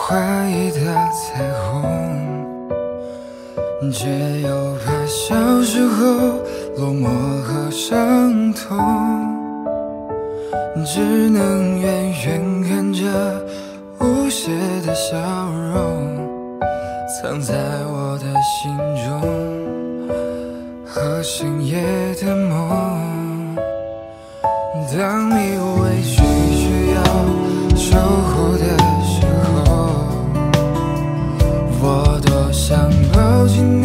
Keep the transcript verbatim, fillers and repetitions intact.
怀疑的彩虹，只有怕小时候落寞和伤痛，只能远远看着无邪的笑容，藏在我的心中和深夜的梦。当你委屈需要守护的时候，我多想抱紧你